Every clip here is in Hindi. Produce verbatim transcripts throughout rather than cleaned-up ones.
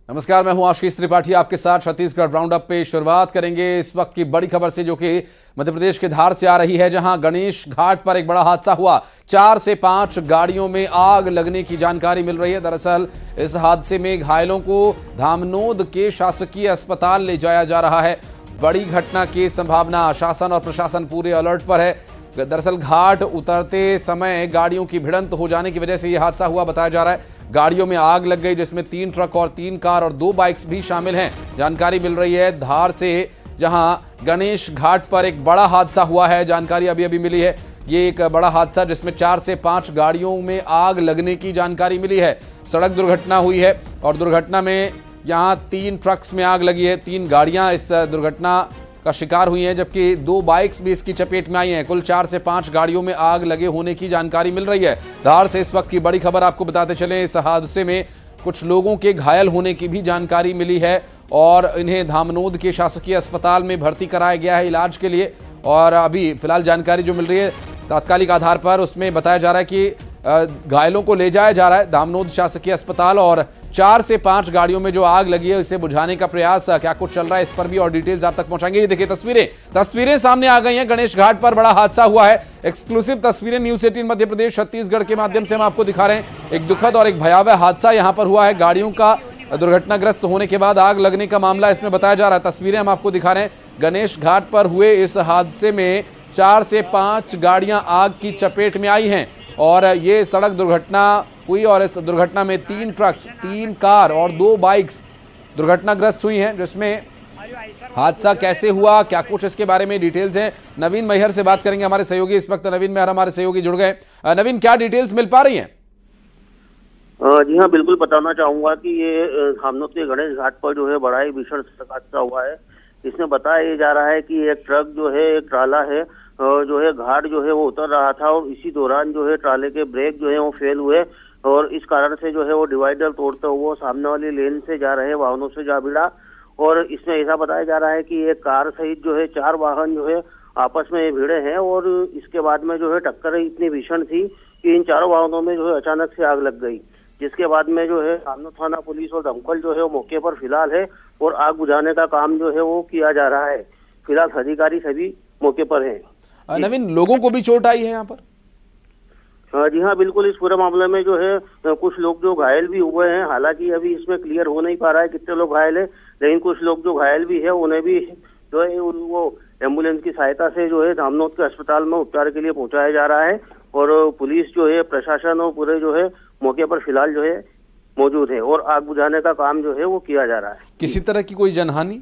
नमस्कार, मैं हूं आशीष त्रिपाठी आपके साथ। छत्तीसगढ़ राउंड अप पे शुरुआत करेंगे इस वक्त की बड़ी खबर से, जो कि मध्य प्रदेश के धार से आ रही है, जहां गणेश घाट पर एक बड़ा हादसा हुआ। चार से पांच गाड़ियों में आग लगने की जानकारी मिल रही है। दरअसल इस हादसे में घायलों को धामनोद के शासकीय अस्पताल ले जाया जा रहा है। बड़ी घटना की संभावना, शासन और प्रशासन पूरे अलर्ट पर है। दरअसल घाट उतरते समय गाड़ियों की भिड़ंत हो जाने की वजह से यह हादसा हुआ बताया जा रहा है। गाड़ियों में आग लग गई, जिसमें तीन ट्रक और तीन कार और दो बाइक्स भी शामिल हैं। जानकारी मिल रही है धार से, जहां गणेश घाट पर एक बड़ा हादसा हुआ है। जानकारी अभी अभी मिली है, ये एक बड़ा हादसा जिसमें चार से पांच गाड़ियों में आग लगने की जानकारी मिली है। सड़क दुर्घटना हुई है और दुर्घटना में यहां तीन ट्रक्स में आग लगी है। तीन गाड़ियां इस दुर्घटना का शिकार हुई हैं, जबकि दो बाइक्स भी इसकी चपेट में आई हैं। कुल चार से पांच गाड़ियों में आग लगे होने की जानकारी मिल रही है। धार से इस वक्त की बड़ी खबर आपको बताते चलें, इस हादसे में कुछ लोगों के घायल होने की भी जानकारी मिली है और इन्हें धामनोद के शासकीय अस्पताल में भर्ती कराया गया है इलाज के लिए। और अभी फिलहाल जानकारी जो मिल रही है तात्कालिक आधार पर, उसमें बताया जा रहा है कि घायलों को ले जाया जा रहा है धामनोद शासकीय अस्पताल। और चार से पांच गाड़ियों में जो आग लगी है इसे बुझाने का प्रयास क्या कुछ चल रहा है, इस पर भी और डिटेल्स आप तक पहुंचाएंगे। ये देखिए तस्वीरें तस्वीरें सामने आ गई हैं। गणेश घाट पर बड़ा हादसा हुआ है। एक्सक्लूसिव तस्वीरें न्यूज़ अठारह मध्य प्रदेश छत्तीसगढ़ के माध्यम से हम आपको दिखा रहे हैं। एक दुखद और एक भयावह हादसा यहां पर हुआ है। गाड़ियों का दुर्घटनाग्रस्त होने के बाद आग लगने का मामला इसमें बताया जा रहा है। तस्वीरें हम आपको दिखा रहे हैं। गणेश घाट पर हुए इस हादसे में चार से पांच गाड़ियां आग की चपेट में आई हैं और ये सड़क दुर्घटना हुई और इस दुर्घटना में तीन ट्रक्स, तीन कार और दो बाइक्स दुर्घटनाग्रस्त हुई हैं। जिसमें हादसा कैसे हुआ, क्या कुछ इसके बारे में डिटेल्स हैं, नवीन मैहर से बात करेंगे। हमारे सहयोगी इस वक्त नवीन मैहर हमारे सहयोगी जुड़ गए। नवीन, क्या डिटेल्स मिल पा रही हैं? जी हाँ, बिल्कुल बताना चाहूंगा कि ये धामनोद के गणेश घाट पर जो है बड़ा ही भीषण सड़क हादसा हुआ है। इसमें बताया जा रहा है कि एक ट्रक जो है, एक ट्राला है जो है, घाट जो है वो उतर रहा था और इसी दौरान जो है ट्राले के ब्रेक जो है वो फेल हुए और इस कारण से जो है वो डिवाइडर तोड़ते हुए सामने वाली लेन से जा रहे वाहनों से जा भिड़ा। और इसमें ऐसा बताया जा रहा है कि एक कार सहित जो है चार वाहन जो है आपस में भिड़े हैं और इसके बाद में जो है टक्कर इतनी भीषण थी कि इन चारों वाहनों में जो है अचानक से आग लग गई, जिसके बाद में जो है धामनोद थाना पुलिस और दमकल जो है वो मौके पर फिलहाल है और आग बुझाने का काम जो है वो किया जा रहा है। फिलहाल अधिकारी सभी मौके पर हैं। नवीन, लोगों को भी चोट आई है यहाँ पर? जी हाँ, बिल्कुल। इस पूरे मामले में जो है कुछ लोग जो घायल भी हुए हैं। हालांकि अभी इसमें क्लियर हो नहीं पा रहा है कितने लोग घायल है, लेकिन कुछ लोग जो घायल भी है उन्हें भी जो है वो एम्बुलेंस की सहायता से जो है धामनोद के अस्पताल में उपचार के लिए पहुंचाया जा रहा है। और पुलिस जो है, प्रशासन और पूरे जो है मौके पर फिलहाल जो है मौजूद है और आग बुझाने का काम जो है वो किया जा रहा है। किसी तरह की कोई जनहानि?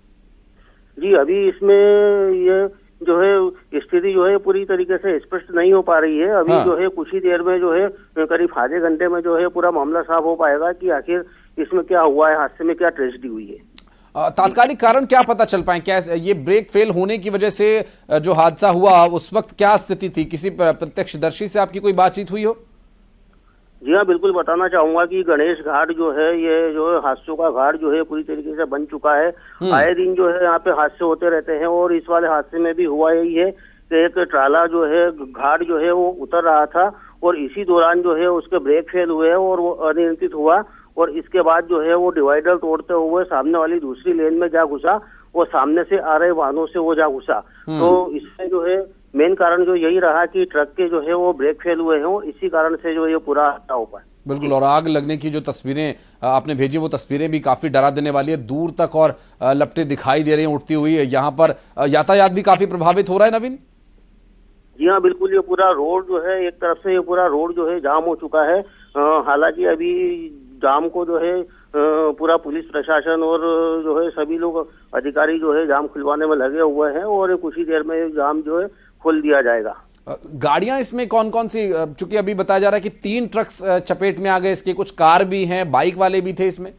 जी, अभी इसमें ये जो है स्थिति जो है पूरी तरीके से स्पष्ट नहीं हो पा रही है। अभी हाँ। जो है कुछ ही देर में जो है करीब आधे घंटे में जो है पूरा मामला साफ हो पाएगा कि आखिर इसमें क्या हुआ है, हादसे में क्या ट्रेजेडी हुई है। तात्कालिक कारण क्या पता चल पाए? क्या ये ब्रेक फेल होने की वजह से जो हादसा हुआ उस वक्त क्या स्थिति थी? किसी प्रत्यक्षदर्शी से आपकी कोई बातचीत हुई हो? जी हाँ, बिल्कुल बताना चाहूंगा कि गणेश घाट जो है ये जो है हादसों का घाट जो है पूरी तरीके से बन चुका है। आए दिन जो है यहाँ पे हादसे होते रहते हैं और इस वाले हादसे में भी हुआ यही है कि एक ट्राला जो है घाट जो है वो उतर रहा था और इसी दौरान जो है उसके ब्रेक फेल हुए और वो अनियंत्रित हुआ और इसके बाद जो है वो डिवाइडर तोड़ते हुए सामने वाली दूसरी लेन में जा घुसा और सामने से आ रहे वाहनों से वो जा घुसा। तो इसमें जो है मेन कारण जो यही रहा कि ट्रक के जो है वो ब्रेक फेल हुए हैं, इसी कारण से जो ये पूरा हादसा हो पाया। बिल्कुल। और आग लगने की जो तस्वीरें आपने भेजी वो तस्वीरें भी काफी डरा देने वाली है। दूर तक और लपटें दिखाई दे रही हैं उठती हुई। यहाँ पर यातायात भी काफी प्रभावित हो रहा है। नवीन जी हाँ, बिल्कुल। ये पूरा रोड जो है, एक तरफ से ये पूरा रोड जो है जाम हो चुका है। हालांकि अभी जाम को जो है पूरा पुलिस प्रशासन और जो है सभी लोग अधिकारी जो है जाम खुलवाने में लगे हुए हैं और कुछ ही देर में जाम जो है खोल दिया जाएगा। गाड़ियां इसमें कौन कौन सी? चूंकि अभी बताया जा रहा है कि तीन ट्रक्स चपेट में आ गए, इसके कुछ कार भी हैं, बाइक वाले भी थे इसमें।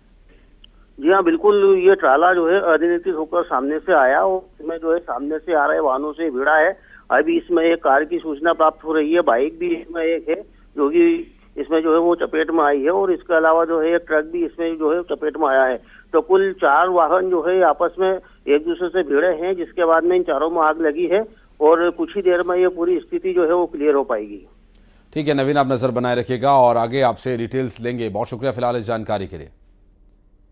जी हाँ, बिल्कुल। ये ट्राला जो है अनियंत्रित होकर सामने से आया और इसमें जो है सामने से आ रहे वाहनों से भिड़ा है। अभी इसमें एक कार की सूचना प्राप्त हो रही है, बाइक भी इसमें एक है जो कि इसमें जो है वो चपेट में आई है और इसके अलावा जो है एक ट्रक भी इसमें जो है चपेट में आया है। तो कुल चार वाहन जो है आपस में एक दूसरे से भिड़े हैं, जिसके बाद में इन चारों में आग लगी है और कुछ ही देर में ये पूरी स्थिति जो है वो क्लियर हो पाएगी। ठीक है नवीन, आप नजर बनाए रखिएगा और आगे आपसे डिटेल्स लेंगे। बहुत शुक्रिया फिलहाल इस जानकारी के लिए।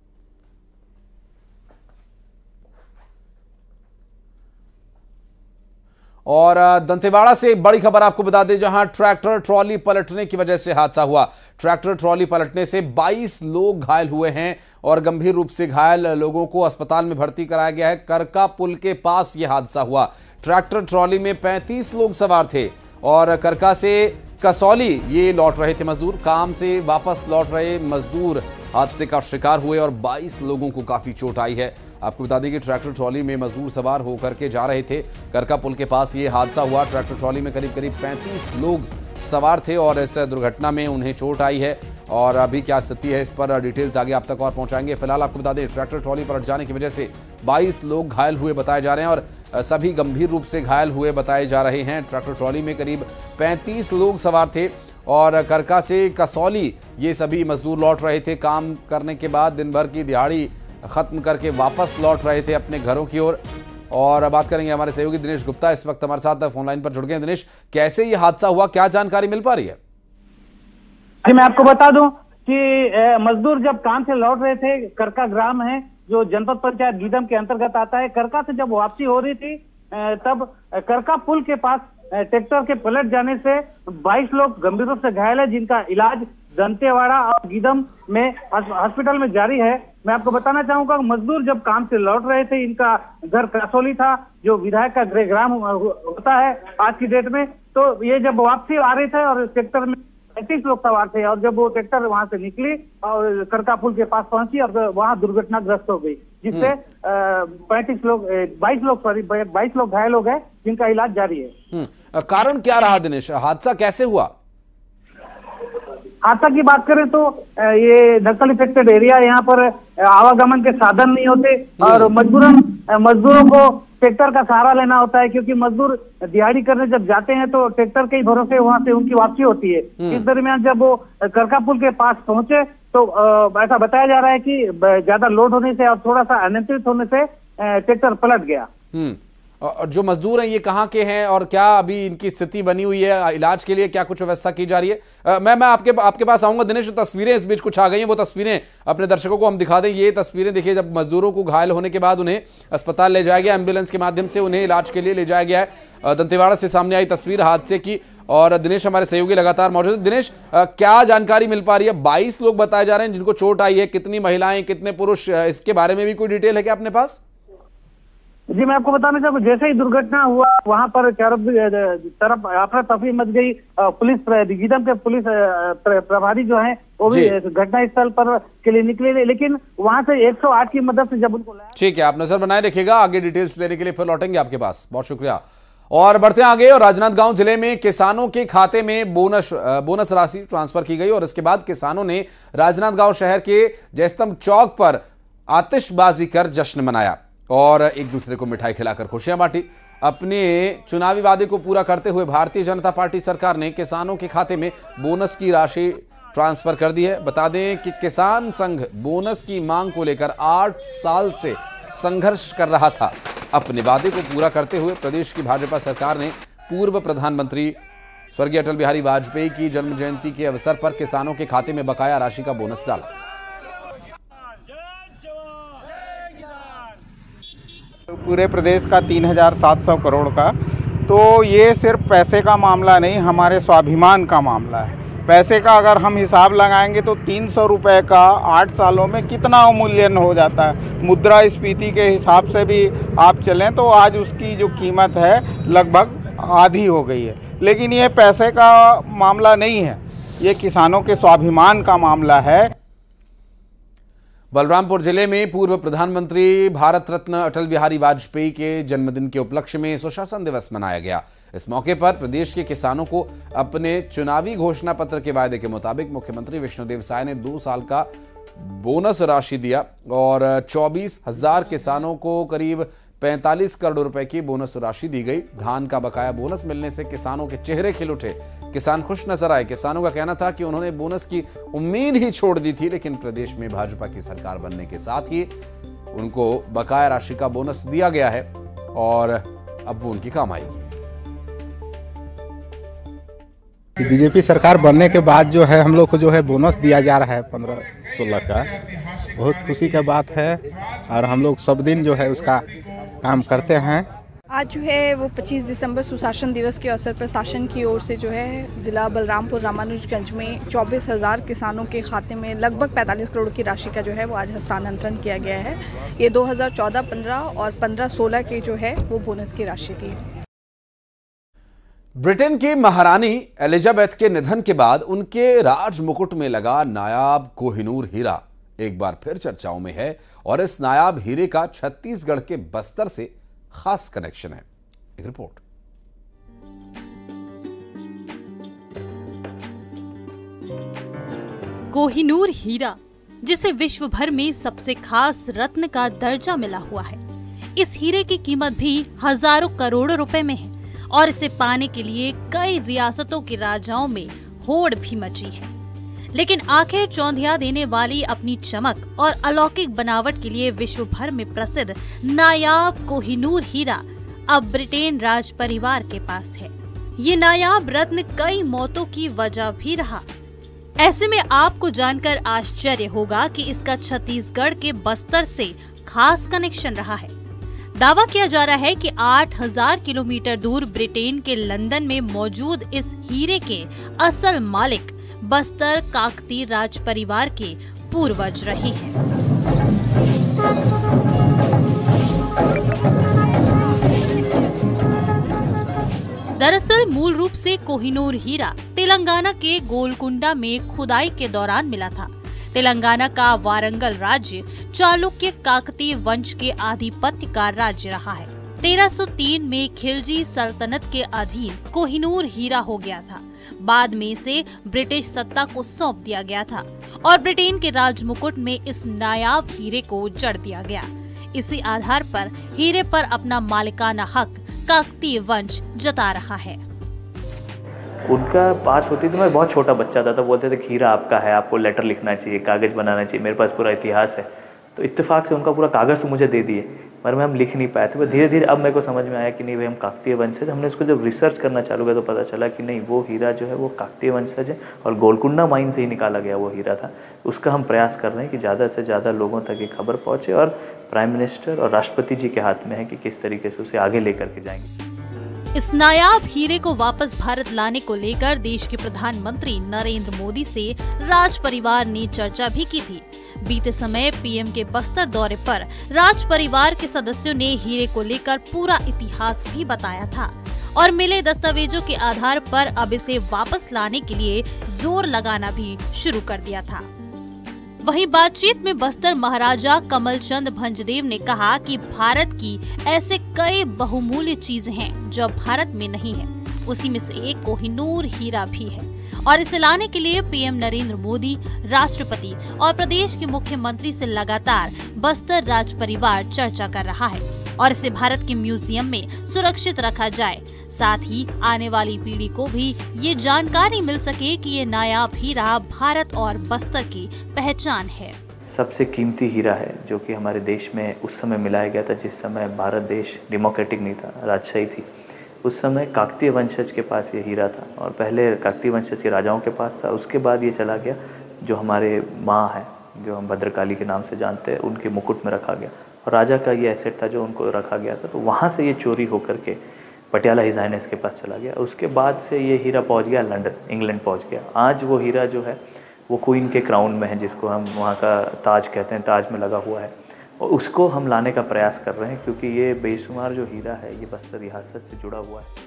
और दंतेवाड़ा से बड़ी खबर आपको बता दें, जहां ट्रैक्टर ट्रॉली पलटने की वजह से हादसा हुआ। ट्रैक्टर ट्रॉली पलटने से बाईस लोग घायल हुए हैं और गंभीर रूप से घायल लोगों को अस्पताल में भर्ती कराया गया है। करका पुल के पास यह हादसा हुआ। ट्रैक्टर ट्रॉली में पैंतीस लोग सवार थे और करका से कसौली ये लौट रहे थे मजदूर। काम से वापस लौट रहे मजदूर हादसे का शिकार हुए और बाईस लोगों को काफी चोट आई है। आपको बता दें कि ट्रैक्टर ट्रॉली में मजदूर सवार होकर के जा रहे थे। करका पुल के पास ये हादसा हुआ। ट्रैक्टर ट्रॉली में करीब करीब पैंतीस लोग सवार थे और इस दुर्घटना में उन्हें चोट आई है और अभी क्या स्थिति है इस पर डिटेल्स आगे आप तक और पहुंचाएंगे। फिलहाल आपको बता दें, ट्रैक्टर ट्रॉली पलट जाने की वजह से बाईस लोग घायल हुए बताए जा रहे हैं और सभी गंभीर रूप से घायल हुए बताए जा रहे हैं। ट्रैक्टर ट्रॉली में करीब पैंतीस लोग सवार थे और करका से कसौली ये सभी मजदूर लौट रहे थे। काम करने के बाद दिन भर की दिहाड़ी खत्म करके वापस लौट रहे थे अपने घरों की ओर। और बात करेंगे हमारे सहयोगी दिनेश गुप्ता, इस वक्त हमारे साथ फोन लाइन पर जुड़ गए। दिनेश, कैसे ये हादसा हुआ, क्या जानकारी मिल पा रही है? जी मैं आपको बता दूं कि मजदूर जब काम से लौट रहे थे, करका ग्राम है जो जनपद पंचायत गीदम के अंतर्गत आता है। करका से जब वापसी हो रही थी तब करका पुल के पास ट्रैक्टर के पलट जाने से बाईस लोग गंभीर रूप से घायल है, जिनका इलाज दंतेवाड़ा और गीदम में हॉस्पिटल में जारी है। मैं आपको बताना चाहूंगा, मजदूर जब काम से लौट रहे थे, इनका घर कसौली था जो विधायक का गृहग्राम होता है आज की डेट में। तो ये जब वापसी आ रहे थे और ट्रैक्टर में पैंतीस लोग सवार थे और जब वो ट्रैक्टर वहां से निकली और करका पुल के पास पहुंची और वहां दुर्घटनाग्रस्त हो गई, जिससे पैंतीस लोग बाईस लोग सॉरी बाईस लोग घायल हो गए, जिनका इलाज जारी है। कारण क्या रहा दिनेश, हादसा कैसे हुआ? हादसा की बात करें तो ये नक्सल इफेक्टेड एरिया, यहाँ पर आवागमन के साधन नहीं होते और मजबूरन मजदूरों को ट्रैक्टर का सहारा लेना होता है, क्योंकि मजदूर दिहाड़ी करने जब जाते हैं तो ट्रैक्टर के ही भरोसे वहां से उनकी वापसी होती है। इस दरमियान जब वो करका पुल के पास पहुंचे तो ऐसा बताया जा रहा है कि ज्यादा लोड होने से और थोड़ा सा अनियंत्रित होने से ट्रैक्टर पलट गया। और जो मजदूर हैं ये कहाँ के हैं और क्या अभी इनकी स्थिति बनी हुई है, इलाज के लिए क्या कुछ व्यवस्था की जा रही है? आ, मैं मैं आपके आपके पास आऊंगा दिनेश। तस्वीरें इस बीच कुछ आ गई हैं, वो तस्वीरें अपने दर्शकों को हम दिखा दें। ये तस्वीरें देखिए, जब मजदूरों को घायल होने के बाद उन्हें अस्पताल ले जाया गया, एम्बुलेंस के माध्यम से उन्हें इलाज के लिए ले जाया गया है। दंतेवाड़ा से सामने आई तस्वीर हादसे की और दिनेश हमारे सहयोगी लगातार मौजूद है। दिनेश, क्या जानकारी मिल पा रही है? बाईस लोग बताए जा रहे हैं जिनको चोट आई है, कितनी महिलाएं कितने पुरुष, इसके बारे में भी कोई डिटेल है क्या अपने पास? जी मैं आपको बताना चाहूँगा, जैसे ही दुर्घटना हुआ वहां पर चारों तरफ अफरा तफरी मच गई। पुलिस गीदम के पुलिस प्रभारी जो हैं वो भी घटना स्थल पर के लिए निकले, लेकिन वहां से एक सौ आठ की मदद से जब उनको लाया। ठीक है, आप नजर बनाए रखिएगा, आगे डिटेल्स लेने के लिए फिर लौटेंगे आपके पास। बहुत शुक्रिया। और बढ़ते आगे, और राजनांदगांव जिले में किसानों के खाते में बोनस बोनस राशि ट्रांसफर की गई और इसके बाद किसानों ने राजनांदगांव शहर के जयस्तंभ चौक पर आतिशबाजी कर जश्न मनाया और एक दूसरे को मिठाई खिलाकर खुशियां बांटी। अपने चुनावी वादे को पूरा करते हुए भारतीय जनता पार्टी सरकार ने किसानों के खाते में बोनस की राशि ट्रांसफर कर दी है। बता दें कि किसान संघ बोनस की मांग को लेकर आठ साल से संघर्ष कर रहा था। अपने वादे को पूरा करते हुए प्रदेश की भाजपा सरकार ने पूर्व प्रधानमंत्री स्वर्गीय अटल बिहारी वाजपेयी की जन्म जयंती के अवसर पर किसानों के खाते में बकाया राशि का बोनस डाला। पूरे प्रदेश का तीन हजार सात सौ करोड़ का, तो ये सिर्फ पैसे का मामला नहीं, हमारे स्वाभिमान का मामला है। पैसे का अगर हम हिसाब लगाएंगे तो तीन सौ रुपये का आठ सालों में कितना अवमूल्यन हो जाता है। मुद्रास्फीति के हिसाब से भी आप चलें तो आज उसकी जो कीमत है लगभग आधी हो गई है। लेकिन ये पैसे का मामला नहीं है, ये किसानों के स्वाभिमान का मामला है। बलरामपुर जिले में पूर्व प्रधानमंत्री भारत रत्न अटल बिहारी वाजपेयी के जन्मदिन के उपलक्ष्य में सुशासन दिवस मनाया गया। इस मौके पर प्रदेश के किसानों को अपने चुनावी घोषणा पत्र के वायदे के मुताबिक मुख्यमंत्री विष्णुदेव साय ने दो साल का बोनस राशि दिया और चौबीस हजार किसानों को करीब पैंतालीस करोड़ रुपए की बोनस राशि दी गई। धान का बकाया बोनस मिलने से किसानों के चेहरे खिल उठे, किसान खुश नजर आए। किसानों का कहना था कि उन्होंने बोनस की उम्मीद ही छोड़ दी थी, लेकिन प्रदेश में भाजपा की सरकार बनने के साथ ही उनको बकाया राशि का बोनस दिया गया है और अब वो उनकी काम आएगी। बीजेपी सरकार बनने के बाद जो है हम लोग को जो है बोनस दिया जा रहा है पंद्रह सोलह का, बहुत खुशी का बात है और हम लोग सब दिन जो है उसका काम करते हैं। आज जो है वो पच्चीस दिसंबर सुशासन दिवस के अवसर पर शासन की ओर से जो है ज़िला बलरामपुर रामानुजगंज में चौबीस हज़ार किसानों के खाते में लगभग पैंतालीस करोड़ की राशि का जो है वो आज हस्तांतरण किया गया है। ये दो हज़ार चौदह पंद्रह और पंद्रह सोलह के जो है वो बोनस की राशि थी। ब्रिटेन की महारानी एलिजाबेथ के निधन के बाद उनके राज मुकुट में लगा नायाब कोहिनूर हीरा एक बार फिर चर्चाओं में है और इस नायाब हीरे का छत्तीसगढ़ के बस्तर से खास कनेक्शन है। एक रिपोर्ट। कोहिनूर हीरा, जिसे विश्व भर में सबसे खास रत्न का दर्जा मिला हुआ है, इस हीरे की कीमत भी हजारों करोड़ रुपए में है और इसे पाने के लिए कई रियासतों के राजाओं में होड़ भी मची है। लेकिन आंखें चौंधिया देने वाली अपनी चमक और अलौकिक बनावट के लिए विश्व भर में प्रसिद्ध नायाब कोहिनूर हीरा अब ब्रिटेन राज परिवार के पास है। ये नायाब रत्न कई मौतों की वजह भी रहा। ऐसे में आपको जानकर आश्चर्य होगा कि इसका छत्तीसगढ़ के बस्तर से खास कनेक्शन रहा है। दावा किया जा रहा है कि आठ हज़ार किलोमीटर दूर ब्रिटेन के लंदन में मौजूद इस हीरे के असल मालिक बस्तर काकती राज परिवार के पूर्वज रहे हैं। दरअसल मूल रूप से कोहिनूर हीरा तेलंगाना के गोलकुंडा में खुदाई के दौरान मिला था। तेलंगाना का वारंगल राज्य चालुक्य काकतीय वंश के आधिपत्य का राज्य रहा है। तेरह सौ तीन में खिलजी सल्तनत के अधीन कोहिनूर हीरा हो गया था। बाद में इसे ब्रिटिश सत्ता को सौंप दिया गया था और ब्रिटेन के राजमुकुट में इस नायाब हीरे को जड़ दिया गया। इसी आधार पर हीरे पर अपना मालिकाना हक काकतीय वंश जता रहा है। उनका बात होती थी, मैं बहुत छोटा बच्चा था तो बोलते थे हीरा आपका है, आपको लेटर लिखना चाहिए, कागज बनाना चाहिए, मेरे पास पूरा इतिहास है। तो इत्तेफाक से उनका पूरा कागज तो मुझे दे दिए, पर मैं हम लिख नहीं पाए थे। पर धीरे धीरे अब मेरे को समझ में आया कि नहीं भाई हम काकतीय वंशज। हमने उसको जब रिसर्च करना चालू किया तो पता चला कि नहीं, वो हीरा जो है वो काकतीय वंशज है और गोलकुंडा माइन से ही निकाला गया वो हीरा था। उसका हम प्रयास कर रहे हैं कि ज़्यादा से ज़्यादा लोगों तक ये खबर पहुँचे और प्राइम मिनिस्टर और राष्ट्रपति जी के हाथ में है कि किस तरीके से उसे आगे लेकर के जाएंगे। इस नायाब हीरे को वापस भारत लाने को लेकर देश के प्रधानमंत्री नरेंद्र मोदी से राज परिवार ने चर्चा भी की थी। बीते समय पीएम के बस्तर दौरे पर राज परिवार के सदस्यों ने हीरे को लेकर पूरा इतिहास भी बताया था और मिले दस्तावेजों के आधार पर अब इसे वापस लाने के लिए जोर लगाना भी शुरू कर दिया था। वहीं बातचीत में बस्तर महाराजा कमलचंद भंजदेव ने कहा कि भारत की ऐसे कई बहुमूल्य चीजें हैं जो भारत में नहीं है, उसी में से एक कोहिनूर हीरा भी है और इसे लाने के लिए पीएम नरेंद्र मोदी, राष्ट्रपति और प्रदेश के मुख्यमंत्री से लगातार बस्तर राज परिवार चर्चा कर रहा है और इसे भारत के म्यूजियम में सुरक्षित रखा जाए। साथ ही आने वाली पीढ़ी को भी ये जानकारी मिल सके कि ये नायाब हीरा भारत और बस्तर की पहचान है। सबसे कीमती हीरा है जो कि हमारे देश में उस समय मिलाया गया था जिस समय भारत देश डेमोक्रेटिक नहीं था, राजशाही थी। उस समय काकतीय वंशज के पास ये हीरा था और पहले काकतीय वंशज के राजाओं के पास था। उसके बाद ये चला गया जो हमारे माँ है, जो हम भद्रकाली के नाम से जानते हैं, उनके मुकुट में रखा गया और राजा का ये एसेट था जो उनको रखा गया था। तो वहाँ से ये चोरी होकर के पटियाला हिज हाइनेस के पास चला गया। उसके बाद से ये हीरा पहुंच गया लंदन, इंग्लैंड पहुंच गया। आज वो हीरा जो है वो क्वीन के क्राउन में है, जिसको हम वहाँ का ताज कहते हैं, ताज में लगा हुआ है और उसको हम लाने का प्रयास कर रहे हैं क्योंकि ये बेशुमार जो हीरा है ये बस्तर रियासत से जुड़ा हुआ है।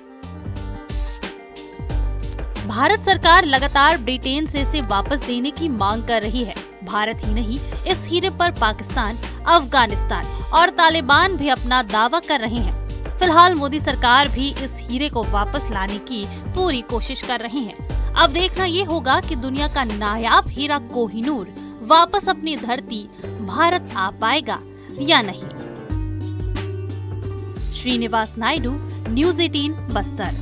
भारत सरकार लगातार ब्रिटेन से इसे वापस देने की मांग कर रही है। भारत ही नहीं, इस हीरे पर पाकिस्तान, अफगानिस्तान और तालिबान भी अपना दावा कर रहे हैं। फिलहाल मोदी सरकार भी इस हीरे को वापस लाने की पूरी कोशिश कर रही है। अब देखना ये होगा कि दुनिया का नायाब हीरा कोहिनूर वापस अपनी धरती भारत आ पाएगा या नहीं। श्रीनिवास नायडू, न्यूज़ अठारह, बस्तर।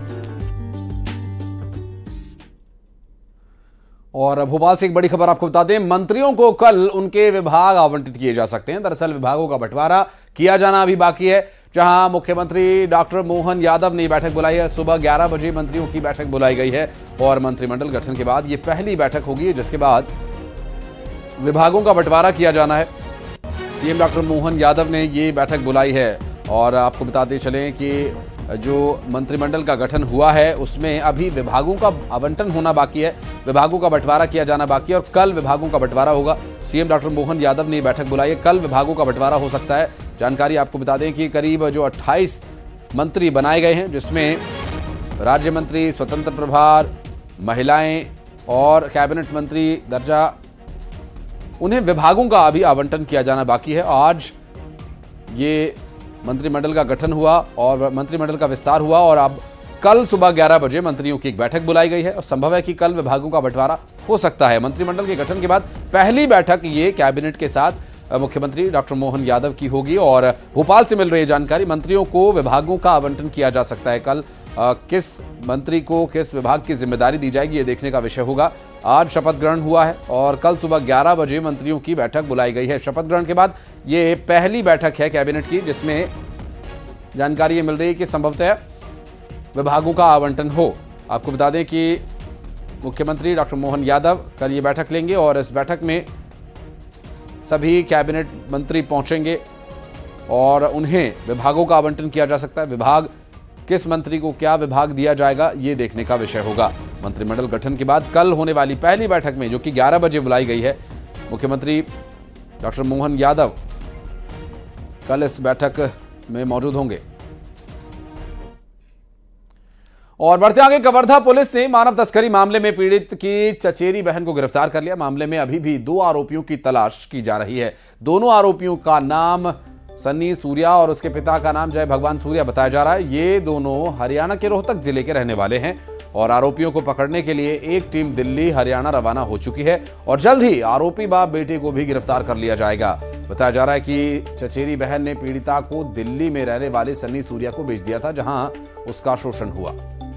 और भोपाल से एक बड़ी खबर आपको बता दें, मंत्रियों को कल उनके विभाग आवंटित किए जा सकते हैं। दरअसल विभागों का बंटवारा किया जाना अभी बाकी है, जहां मुख्यमंत्री डॉक्टर मोहन यादव ने बैठक बुलाई है। सुबह ग्यारह बजे मंत्रियों की बैठक बुलाई गई है और मंत्रिमंडल गठन के बाद ये पहली बैठक होगी जिसके बाद विभागों का बंटवारा किया जाना है। सीएम डॉक्टर मोहन यादव ने ये बैठक बुलाई है और आपको बताते चलें कि जो मंत्रिमंडल का गठन हुआ है उसमें अभी विभागों का आवंटन होना बाकी है, विभागों का बंटवारा किया जाना बाकी है और कल विभागों का बंटवारा होगा। सीएम डॉक्टर मोहन यादव ने बैठक बुलाई है, कल विभागों का बंटवारा हो सकता है। जानकारी आपको बता दें कि करीब जो अट्ठाईस मंत्री बनाए गए हैं, जिसमें राज्य मंत्री, स्वतंत्र प्रभार, महिलाएं और कैबिनेट मंत्री दर्जा, उन्हें विभागों का अभी आवंटन किया जाना बाकी है। आज ये मंत्रिमंडल का गठन हुआ और मंत्रिमंडल का विस्तार हुआ और अब कल सुबह ग्यारह बजे मंत्रियों की एक बैठक बुलाई गई है और संभव है कि कल विभागों का बंटवारा हो सकता है। मंत्रिमंडल के गठन के बाद पहली बैठक ये कैबिनेट के साथ मुख्यमंत्री डॉक्टर मोहन यादव की होगी और भोपाल से मिल रही जानकारी, मंत्रियों को विभागों का आवंटन किया जा सकता है। कल आ, किस मंत्री को किस विभाग की जिम्मेदारी दी जाएगी ये देखने का विषय होगा। आज शपथ ग्रहण हुआ है और कल सुबह ग्यारह बजे मंत्रियों की बैठक बुलाई गई है। शपथ ग्रहण के बाद ये पहली बैठक है कैबिनेट की जिसमें जानकारी ये मिल रही है कि संभवतः विभागों का आवंटन हो। आपको बता दें कि मुख्यमंत्री डॉक्टर मोहन यादव कल ये बैठक लेंगे और इस बैठक में सभी कैबिनेट मंत्री पहुंचेंगे और उन्हें विभागों का आवंटन किया जा सकता है। विभाग किस मंत्री को क्या विभाग दिया जाएगा ये देखने का विषय होगा। मंत्रिमंडल गठन के बाद कल होने वाली पहली बैठक में, जो कि ग्यारह बजे बुलाई गई है, मुख्यमंत्री डॉक्टर मोहन यादव कल इस बैठक में मौजूद होंगे। और बढ़ते आगे, कवर्धा पुलिस ने मानव तस्करी मामले में पीड़ित की चचेरी बहन को गिरफ्तार कर लिया। मामले में अभी भी दो आरोपियों की तलाश की जा रही है। दोनों आरोपियों का नाम सन्नी सूर्या और उसके पिता का नाम जय भगवान सूर्या बताया जा रहा है। ये दोनों हरियाणा के रोहतक जिले के रहने वाले हैं और आरोपियों को पकड़ने के लिए एक टीम दिल्ली हरियाणा रवाना हो चुकी है और जल्द ही आरोपी बाप बेटे को भी गिरफ्तार कर लिया जाएगा। बताया जा रहा है कि चचेरी बहन ने पीड़िता को दिल्ली में रहने वाले सन्नी सूर्या को भेज दिया था, जहां उसका शोषण हुआ।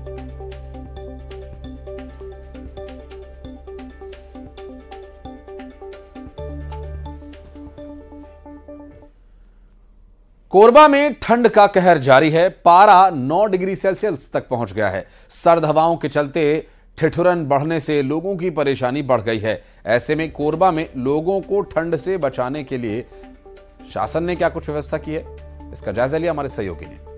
कोरबा में ठंड का कहर जारी है। पारा नौ डिग्री सेल्सियस तक पहुंच गया है। सर्द हवाओं के चलते ठिठुरन बढ़ने से लोगों की परेशानी बढ़ गई है। ऐसे में कोरबा में लोगों को ठंड से बचाने के लिए शासन ने क्या कुछ व्यवस्था की है, इसका जायजा लिया हमारे सहयोगी ने।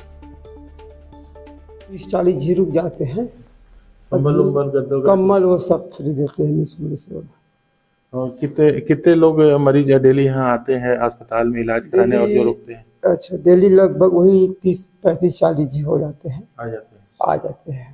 तीस चालीस जी रुक जाते हैं, कंबल कम्बल वो सब फ्री देते हैं निःशुल्क से। और कितने कितने लोग मरीज डेली यहाँ आते हैं अस्पताल में इलाज कराने और जो रुकते हैं? अच्छा, डेली लगभग वही तीस पैंतीस चालीस जी हो जाते हैं, आ जाते हैं आ जाते हैं।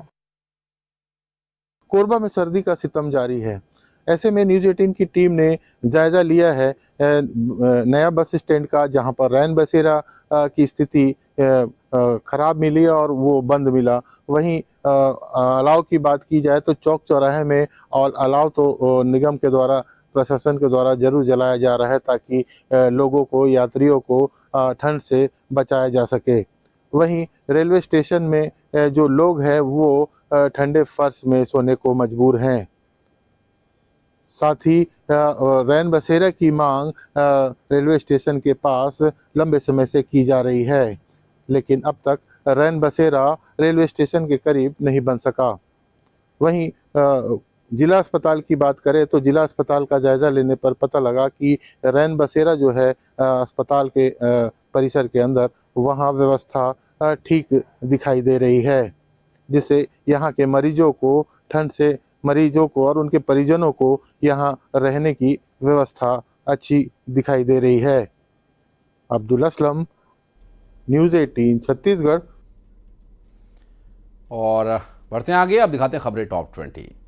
कोरबा में सर्दी का सितम जारी है। ऐसे में न्यूज एटीन की टीम ने जायजा लिया है नया बस स्टैंड का, जहां पर रैन बसेरा की स्थिति खराब मिली और वो बंद मिला। वहीं अलाव की बात की जाए तो चौक चौराहे में और अलाव तो निगम के द्वारा, प्रशासन के द्वारा जरूर जलाया जा रहा है ताकि लोगों को, यात्रियों को ठंड से बचाया जा सके। वहीं रेलवे स्टेशन में जो लोग हैं वो ठंडे फर्श में सोने को मजबूर हैं। साथ ही रैन बसेरा की मांग रेलवे स्टेशन के पास लंबे समय से की जा रही है, लेकिन अब तक रैन बसेरा रेलवे स्टेशन के करीब नहीं बन सका। वहीं जिला अस्पताल की बात करें तो जिला अस्पताल का जायजा लेने पर पता लगा कि रैन बसेरा जो है अस्पताल के परिसर के अंदर, वहाँ व्यवस्था ठीक दिखाई दे रही है, जिससे यहाँ के मरीजों को ठंड से मरीजों को और उनके परिजनों को यहाँ रहने की व्यवस्था अच्छी दिखाई दे रही है। Abdul Aslam, news eighteen Chhattisgarh. और बढ़ते हैं आगे, अब दिखाते हैं खबरें टॉप ट्वेंटी।